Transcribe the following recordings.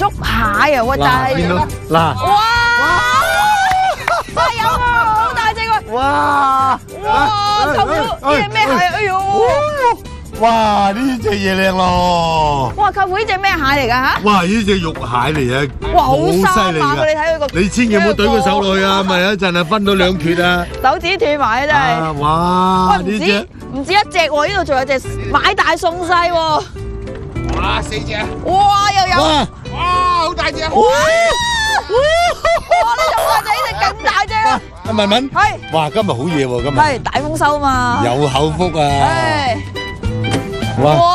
捉蟹啊！喂，但係見到嗱， 哇，真係有啊，好大隻喎！ 哇！ 哇，舅父呢隻咩蟹？哎呦！ 哇！呢隻嘢靚咯！ 哇，舅父呢隻咩蟹嚟㗎嚇？ 哇！呢隻肉蟹嚟嘅， 哇，好犀生猛㗎！ 利㗎！ 你睇佢個， 你千祈唔好懟個手落去啊，咪一陣啊分到兩缺啊！ 手指斷埋啊！真係。 哇！ 喂， 呢隻唔止一隻喎，呢度仲有隻買大送細喎。 哇，4隻， 哇，又有。 哇！ 哇，好大隻， 哇！呢隻大隻，呢隻更大隻啊！ 阿文文， 係哇！今日好嘢喎，今日係大豐收嘛。 有口福啊！ 係。 哇！ 哇！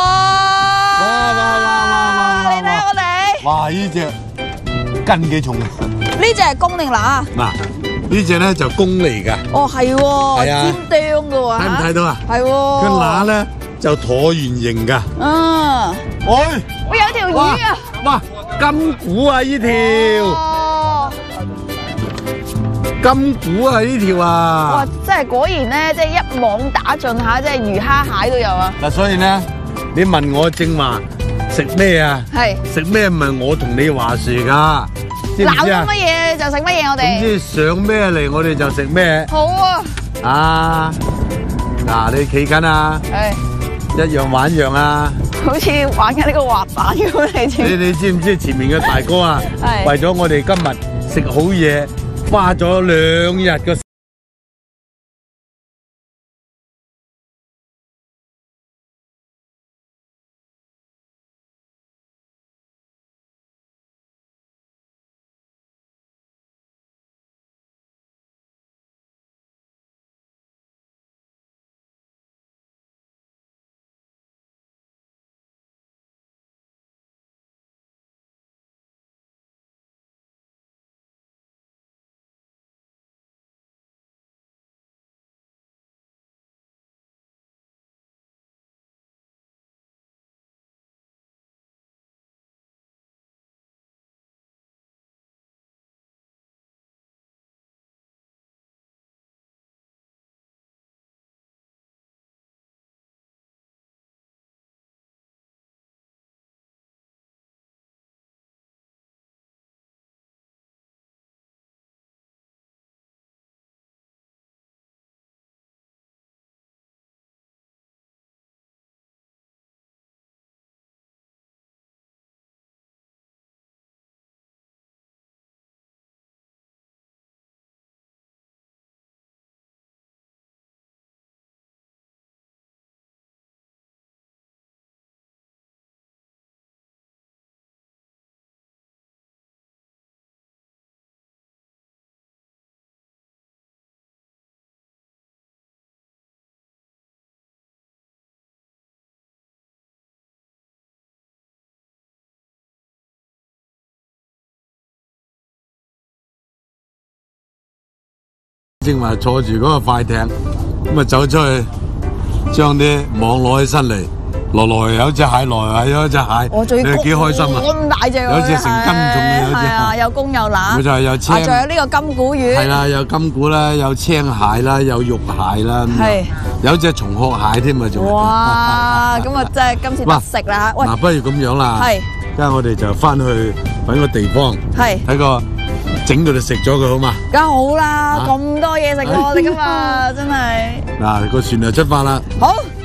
哇！ 你睇下我哋。 哇！呢隻斤幾重啊？ 呢隻係公定乸啊？ 嗱，呢隻咧就公嚟㗎， 哦，係喎， 係啊尖釘㗎喎。 睇唔睇到啊？ 係喎。 個乸咧就橢圓形㗎。 嗯。 喂！ 喂，有條魚啊！ 哇！金股啊呢條， 哦。 金股啊呢條哇！ 啊！ 真係果然咧，即係一網打盡下，即係魚蝦蟹都有啊。 嗱，所以咧，你問我正話食咩啊？ 係。 食咩唔係我同你話事㗎，知唔攬到知啊？ 乜嘢就食乜嘢，我總哋。 之上咩嚟我哋就食咩好啊。 啊！嗱，你企緊啊， 係。 一樣玩一樣啊！ 好似玩緊呢個滑板咁，你知唔知？ 你知唔知前面嘅大哥啊？ 係為咗我哋今日食好嘢，花咗2日嘅。正話坐住嗰個快艇，咁啊走出去，將啲網攞起身嚟，來有隻蟹，來有一隻蟹， 我最你幾開心啊！ 咁大隻喎， 有隻成斤重嘅，有隻係啊，有公有乸， 冇錯，有青， 仲有呢個金股魚， 係啦，有金股啦，有青蟹啦，有肉蟹啦， 係有隻松殼蟹添啊，仲哇！咁啊，真係今次得食啦！喂， 嗱，不如咁樣啦， 係， 而家我哋就翻去揾個地方， 係睇個整到你食咗佢好嘛？ 梗好啦，咁多嘢食喎，我哋今日真係嗱，個船就出發啦。 好。